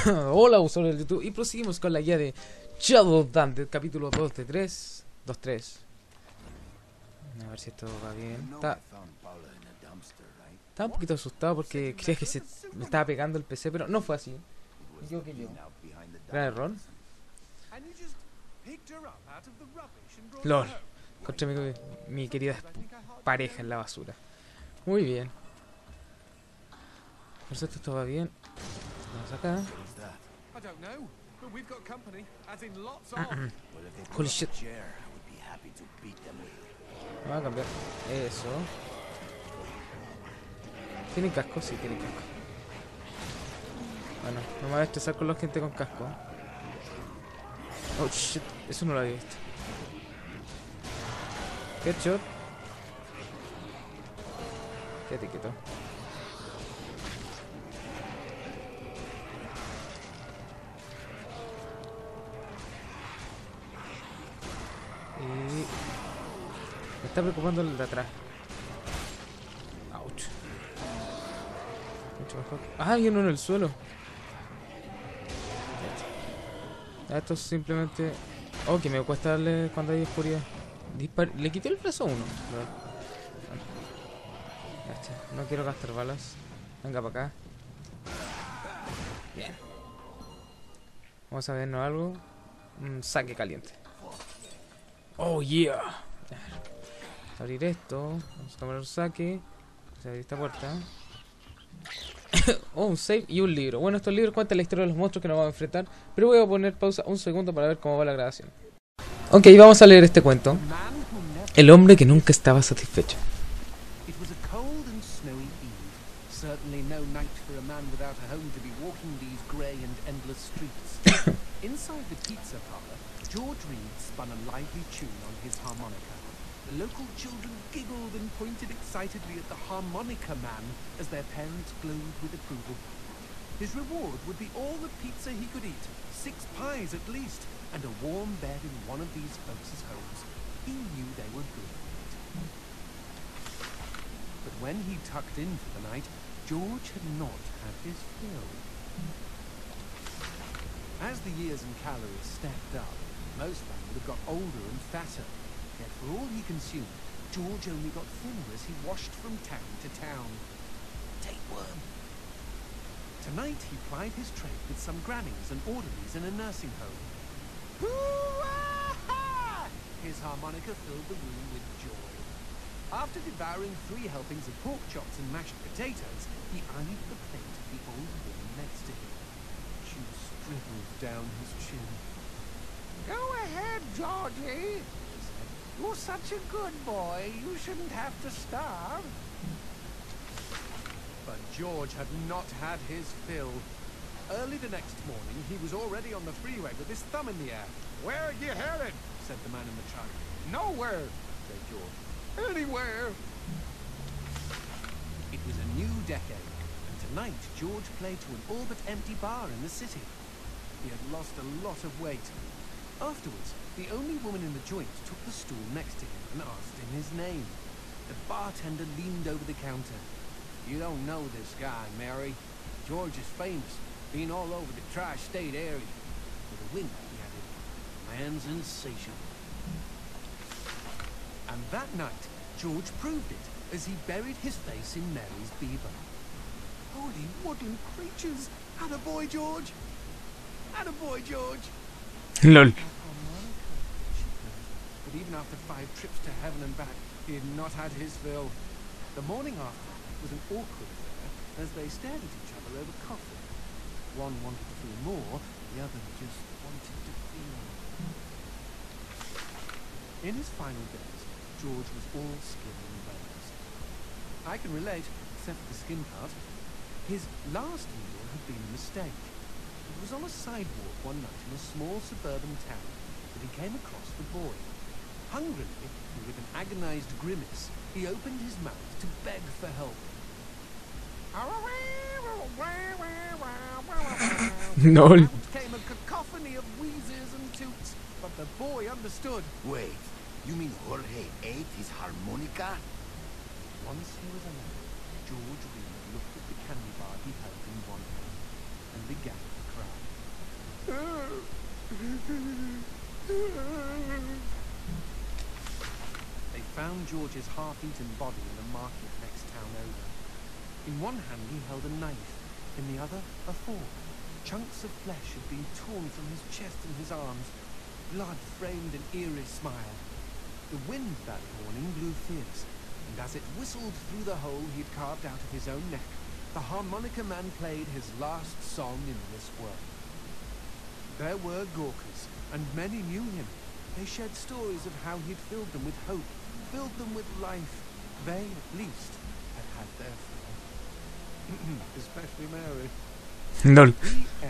Hola, usuarios del YouTube. Y proseguimos con la guía de Shadow Dante, capítulo 2 de 3. 2-3. A ver si esto va bien. Estaba un poquito asustado porque creía que me estaba pegando el PC, pero no fue así. Me equivoqué yo. Gran error. LOL. Encontré mi querida pareja en la basura. Muy bien. Por suerte esto va bien. Vamos acá. Holy shit. Vamos a cambiar. Eso. ¿Tienen casco? Sí, tienen casco. Bueno, no me voy a estresar con la gente con casco. Oh shit, eso no lo había visto. Headshot. Quédate quieto. Y... me está preocupando el de atrás. Ouch. Mucho mejor. Ah, hay uno en el suelo. Esto es simplemente... oh, que me cuesta darle cuando hay oscuridad. Le quité el brazo a uno. No quiero gastar balas. Venga para acá. Bien. Vamos a vernos algo. Un saque caliente. Oh yeah. Abrir esto. Vamos a tomar un saque. Vamos a abrir esta puerta. Oh, un save y un libro. Bueno, estos libros cuentan la historia de los monstruos que nos vamos a enfrentar. Pero voy a poner pausa un segundo para ver cómo va la grabación. Ok, vamos a leer este cuento. El hombre que nunca estaba satisfecho. Certainly no night for a man without a home to be walking these grey and endless streets. Inside the pizza parlor, George Reed spun a lively tune on his harmonica. The local children giggled and pointed excitedly at the harmonica man as their parents glowed with approval. His reward would be all the pizza he could eat, 6 pies at least, and a warm bed in one of these folks' homes. He knew they were good for it. But when he tucked in for the night, George had not had his fill. As the years and calories stacked up, most men would have got older and fatter. Yet for all he consumed, George only got thinner as he washed from town to town. Tapeworm. Tonight he plied his trade with some grannies and orderlies in a nursing home. Hoo-ah! His harmonica filled the room with joy. After devouring 3 helpings of pork chops and mashed potatoes, he eyed the plate of the old woman next to him. She scribbled down his chin. "Go ahead, Georgie," she said. "You're such a good boy, you shouldn't have to starve." But George had not had his fill. Early the next morning, he was already on the freeway with his thumb in the air. "Where are you headed?" said the man in the truck. "Nowhere," said George. "Anywhere." It was a new decade, and tonight George played to an all but empty bar in the city. He had lost a lot of weight. Afterwards, the only woman in the joint took the stool next to him and asked him his name. The bartender leaned over the counter. "You don't know this guy, Mary. George is famous, been all over the tri-state area." With a wink, he added, "Man's insatiable." And that night, George proved it as he buried his face in Mary's beaver. Holy woodland creatures! Attaboy, George! Attaboy, George! LOL. But even after 5 trips to heaven and back, he had not had his fill. The morning after was an awkward affair as they stared at each other over coffee. One wanted to feel more, the other just wanted to feel. In his final days, George was all skin and bones. I can relate, except for the skin part. His last meal had been a mistake. It was on a sidewalk one night in a small suburban town that he came across the boy. Hungrily, and with an agonized grimace, he opened his mouth to beg for help. LOL. Out came a cacophony of wheezes and toots, but the boy understood. Wait, you mean Jorge ate his harmonica? Once he was alone, George Reed looked at the candy bar he held in one hand and began to cry. They found George's half-eaten body in a market next town over. In one hand he held a knife, in the other a fork. Chunks of flesh had been torn from his chest and his arms. Blood framed an eerie smile. The wind that morning blew fierce, and as it whistled through the hole he'd carved out of his own neck, the harmonica man played his last song in this world. There were Gawkers, and many knew him. They shared stories of how he'd filled them with hope, filled them with life. They, at least, had had their fill. Especially Mary. LOL. The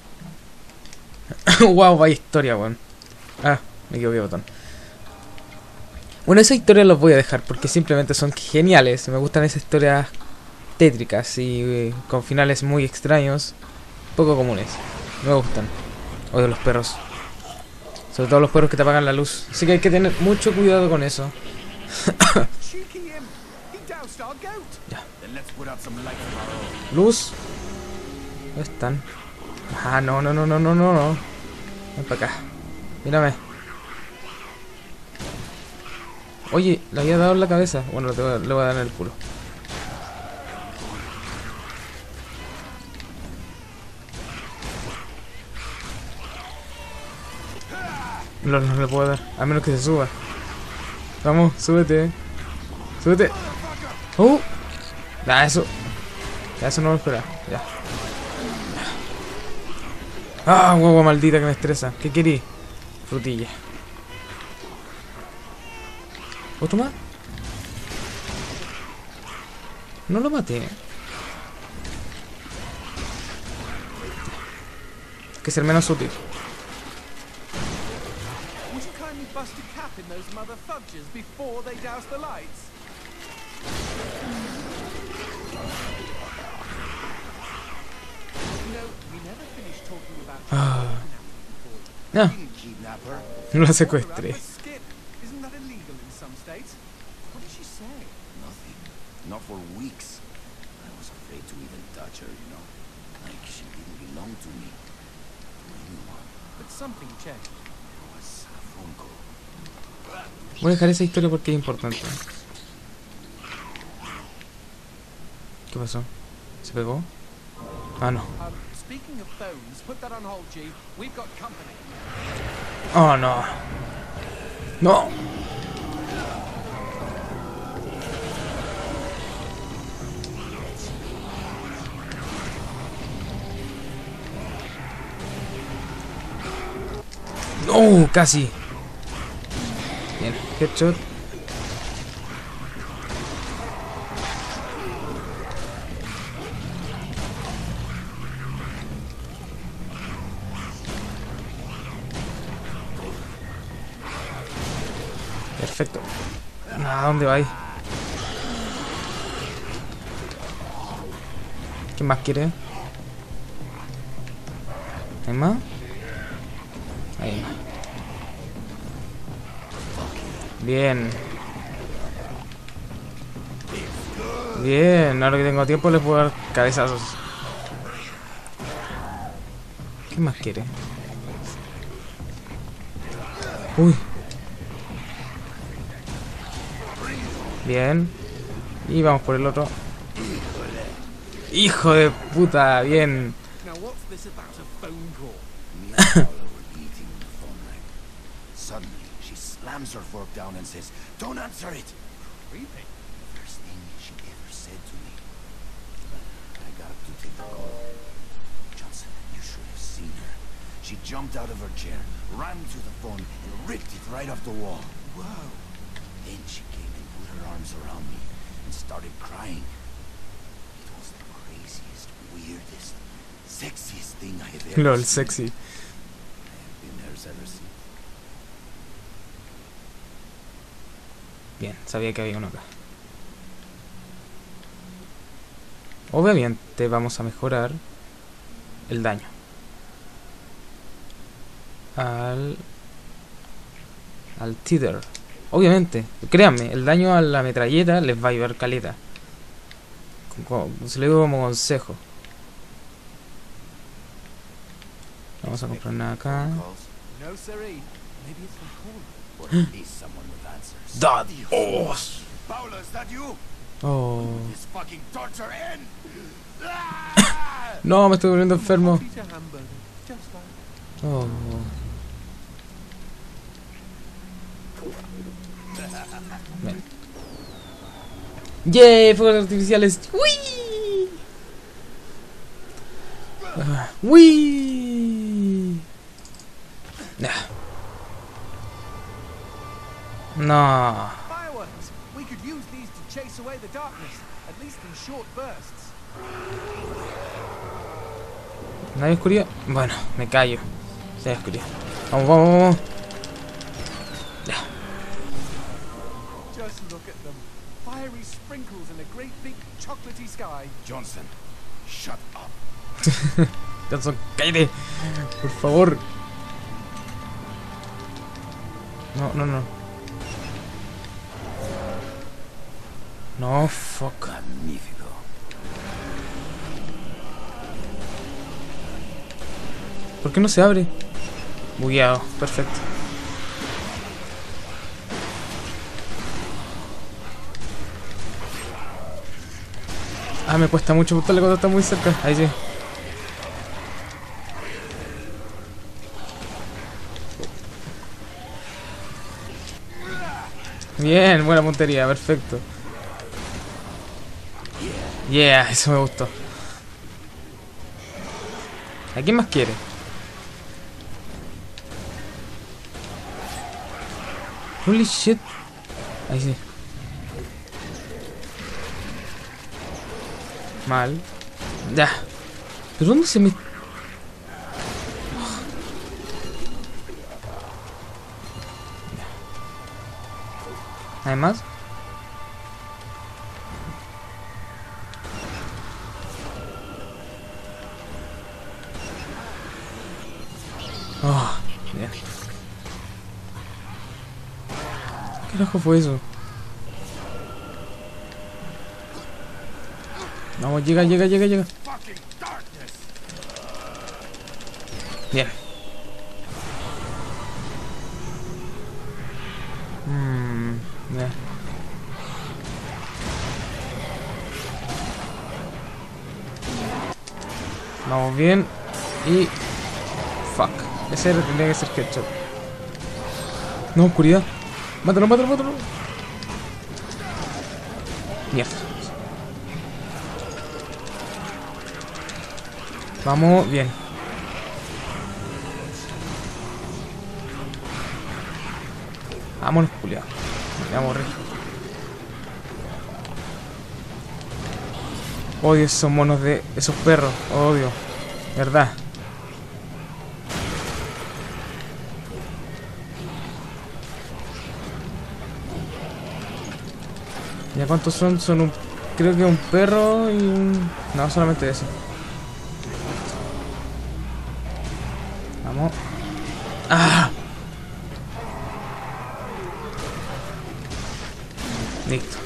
end. Wow, vaya historia, weón. Ah, me equivoqué, botón. Bueno, esa historia los voy a dejar porque simplemente son geniales. Me gustan esas historias tétricas y con finales muy extraños, poco comunes. Me gustan. Odio los perros. Sobre todo los perros que te apagan la luz. Así que hay que tener mucho cuidado con eso. Ya. Then let's put out some light of our own. Luz. ¿Dónde están? Ah, no. Ven para acá. Mírame. Oye, le había dado en la cabeza. Bueno, le voy a dar en el culo. No le puedo dar. A menos que se suba. Vamos, súbete. Súbete. Eso. Ya, eso no lo esperaba. Ya. Ah, huevo maldita que me estresa. ¿Qué querí? Frutilla. ¿Otro más? No lo maté. Hay que ser menos útil. Would you kindly bust a cap in those mother fudges before they douse the lights? You know, we never finished talking about No, Didn't kidnap her. no la secuestré. skip. Isn't that illegal in some states? What did she say? Nothing. Not for weeks. I was afraid to even touch her, you know. Like she didn't belong to me. To anyone. But something changed. It was a phone call. Voy a dejar esa historia porque es importante. ¿Qué pasó? ¿Se pegó? Ah, no. Speaking of phones, put that on hold, G. We've got company. Oh, no. No. Oh, casi. Bien, headshot. Perfecto. ¿A dónde va ahí? ¿Quién más quiere? ¿Hay más? Hay más. Bien. Bien, ahora que tengo tiempo le puedo dar cabezazos. ¿Qué más quiere? Uy. Bien. Y vamos por el otro. Hijo de puta, bien. Now what's this about a phone call? Me and Paula were eating on the phone line. Suddenly, she slams her fork down and says, "Don't answer it." Creepy. First thing she ever said to me. I got up to take the call. Johnson, you should have seen her. She jumped out of her chair, ran to the phone, and ripped it right off the wall. Whoa. Then she came and put her arms around me and started crying. It was the craziest, weirdest, sexiest thing I have ever LOL, seen. sexy. I have been hers ever since. Bien, sabía que había uno acá. Obviamente vamos a mejorar el daño. Al Tether. Obviamente, créanme, el daño a la metralleta les va a ayudar caleta. Se lo digo como consejo. vamos a comprar nada acá. No, siree. Maybe it's from Paula. Or at least someone with answers. ¡Dad! ¡Oh! Paula, is that you? ¡Oh! This fucking torture end. No, me estoy volviendo enfermo. Peter hamburger, just like. Oh. Ven. ¡Yay! Fuegos artificiales. ¡Uy! ¡Uy! No. Fireworks. We could use these to chase away the darkness, at least in short bursts. ¿No hay oscuridad? Bueno, me callo. Sí hay oscuridad. Vamos, vamos, vamos. Ya. Just look at them. Fiery sprinkles in a great big chocolatey sky. Johnson, shut up. Johnson, cállate. Por favor. No, no, no. No, fuck. Magnífico. ¿Por qué no se abre? Bugueado, perfecto. Ah, me cuesta mucho botarle cuando está muy cerca. Ahí sí. Bien, buena puntería, perfecto. Yeah, eso me gustó. ¿A quién más quiere? Holy shit. Ahí sí. Mal. Ya. ¿Pero dónde se me...? Además. Oh, bien. ¿Qué carajo fue eso? Vamos, llega. Fucking darkness. Bien. Ya. Vamos bien. Y... Fuck. Ese tendría que ser headshot. No, oscuridad. Mátalo. Mierda. Vamos, bien. Vámonos, culiao. Me voy a morir. Odio esos monos de... esos perros. Odio. Verdad. ¿Ya cuántos son? Son un... creo que un perro y un... no, solamente ese. Vamos. ¡Ah! Listo.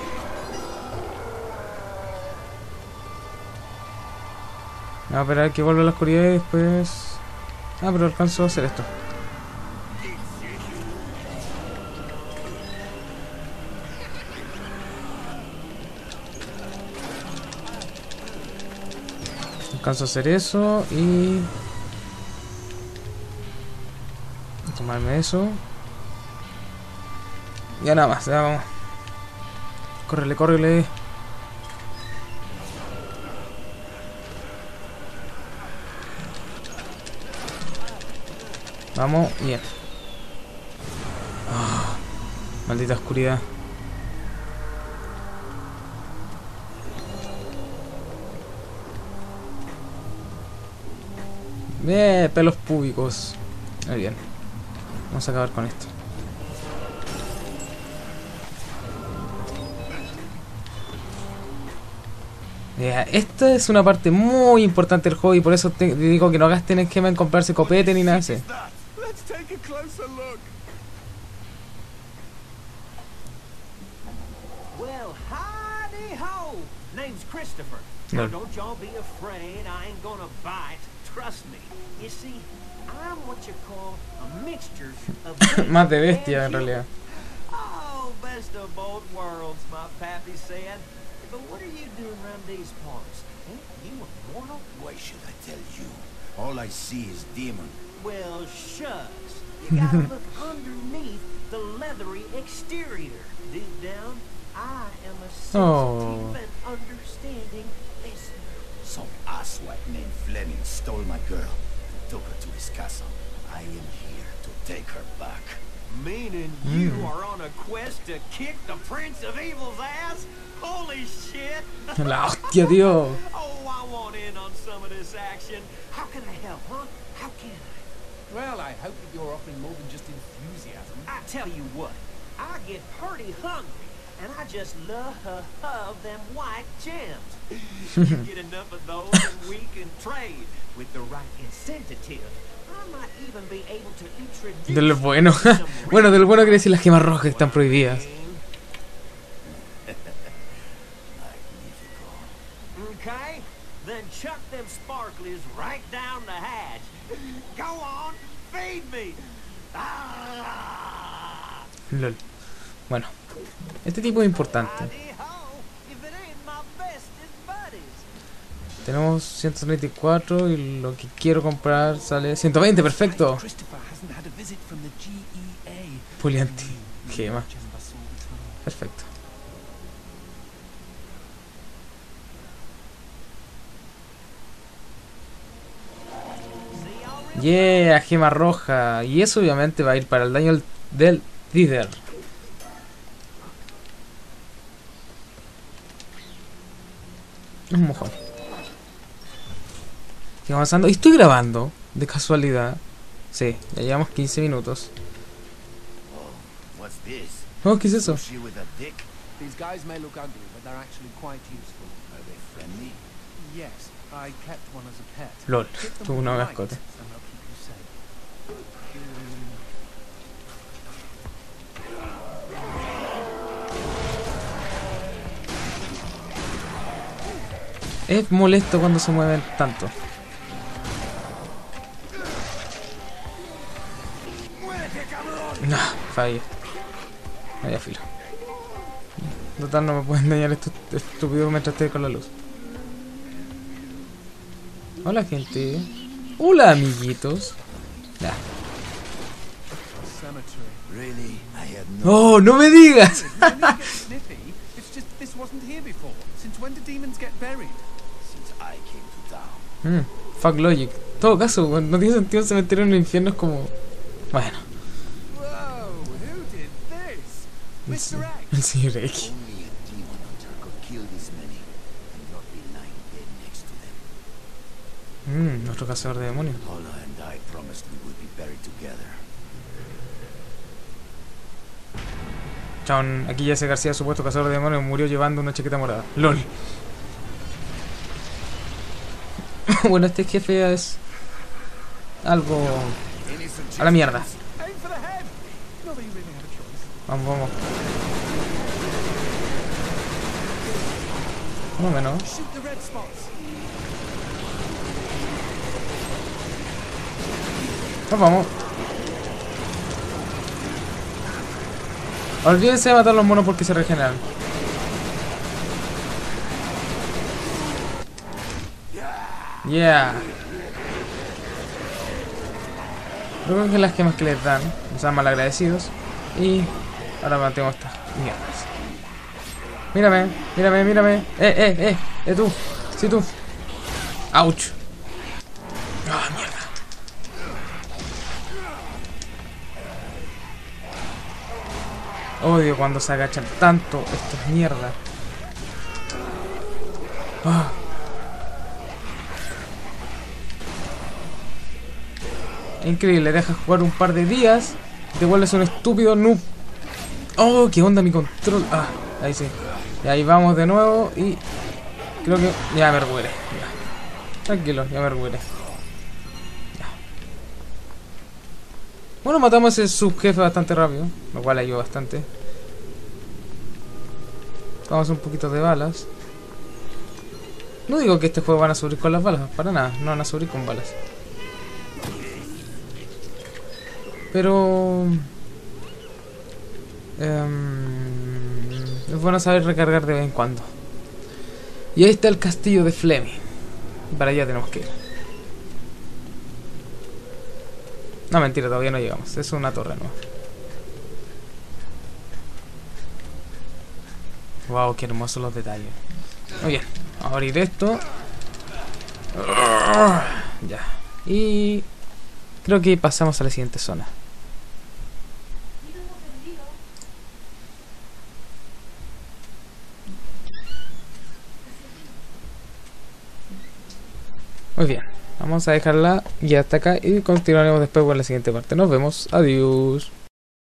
Vamos a esperar que vuelva la oscuridad y después... ah, pero alcanzo a hacer esto. Alcanzo a hacer eso y... tomarme eso. Ya nada más, ya vamos. Córrele. Vamos, bien. Oh, maldita oscuridad. Pelos públicos. Muy bien. Vamos a acabar con esto. Esta es una parte muy importante del juego y por eso te digo que no gasten esquema en comprarse copete ni nada de eso. Let's take a closer look. Well, howdy ho! Name's Christopher. Now don't y'all be afraid. I ain't gonna bite. trust me. You see, I'm what you call a mixture of Más de beast bestia, en and realidad. human. Oh, best of both worlds, my pappy said. But what are you doing around these parts? Ain't you immortal? Why should I tell you? All I see is demon. Well, shucks. You gotta look underneath the leathery exterior. Deep down, I am a sensitive and understanding listener. Some asswipe named Fleming stole my girl and took her to his castle. I am here to take her back. Meaning you are on a quest to kick the Prince of Evil's ass? Holy shit! La hostia, tío. Oh, I want in on some of this action. How can I help, huh? How can I? Well, I hope that you're offering more than just enthusiasm. I tell you what, I get pretty hungry, and I just love them white gems. You get enough of those, and we can trade with the right incentive. I might even be able to introduce De lo bueno. Bueno, de lo bueno quiere decir las gemas rojas que están prohibidas. Okay, then chuck them sparklies right down the hatch. Go on, feed me. Ah! Lol. Bueno, este tipo es importante. Howdy-ho, if it ain't my bestest buddies. Tenemos 134 y lo que quiero comprar sale 120, perfecto. Christopher hasn't had a visit from the GEA. Pulianti, gema. Perfecto. Yeah, gema roja. Y eso obviamente va a ir para el daño del líder. Un mojón. Sigo avanzando. Y estoy grabando, de casualidad. Sí, ya llevamos 15 minutos. What's this? Oh, ¿qué es eso? Sushi with a dick? These guys may look ugly, but they're actually quite useful. Are they friendly? Yes, I kept one as a pet. LOL, Hit them tuvo with una a mascota. light, and they'll keep you safe. Es molesto cuando se mueven tanto. Nah, falla. Vaya filo. Total, no me pueden dañar estos estúpidos mientras esté con la luz. Hola, gente. Hola, amiguitos. Nah. Cemetery. Really? I had no... ¡Oh, no me digas! No need to get snippy. It's just this wasn't here before. Since when do demons get buried? Since I came to town. Fuck logic. En todo caso, no tiene sentido el cementerio en el infierno, es como... Bueno, Whoa, who did this? Mr. X. el señor X. Only a demon hunter could kill this many. And you'll be lying dead next to them. Nuestro cazador de demonios. Paula and I promised we would be buried together. Chabón, aquí Jesse García, supuesto cazador de demonios, murió llevando una chaqueta morada. LOL. Bueno, este jefe es... algo... a la mierda. Aim for the head. Not that you really have a choice. Vamos, vamos. Más o menos. Shoot the red spots. Nos vamos. Olvídense de matar a los monos porque se regeneran. Yeah. Creo que las gemas que les dan nos dan malagradecidos. Y ahora mantemos estas mierdas. Mírame, mírame, mírame. Tú. Sí, tú. Ouch. Ah, mierda. Odio cuando se agachan tanto estas mierdas. Ah. Increíble, dejas jugar un par de días, te vuelves un estúpido noob. Oh, qué onda mi control. Ah, ahí sí. Y ahí vamos de nuevo y creo que ya me recuperé. Ya. Tranquilo, ya me recuperé. Ya. Bueno, matamos a ese subjefe bastante rápido, lo cual ayudó bastante. Vamos un poquito de balas. No digo que este juego van a subir con las balas, para nada, no van a subir con balas. Pero... es bueno saber recargar de vez en cuando. Y ahí está el castillo de Fleming. Para allá tenemos que ir. No, mentira, todavía no llegamos. Es una torre nueva. Wow, qué hermosos los detalles. Muy bien, vamos a abrir esto. Ya. Y creo que pasamos a la siguiente zona. Muy bien, vamos a dejarla ya hasta acá y continuaremos después con la siguiente parte. Nos vemos, adiós.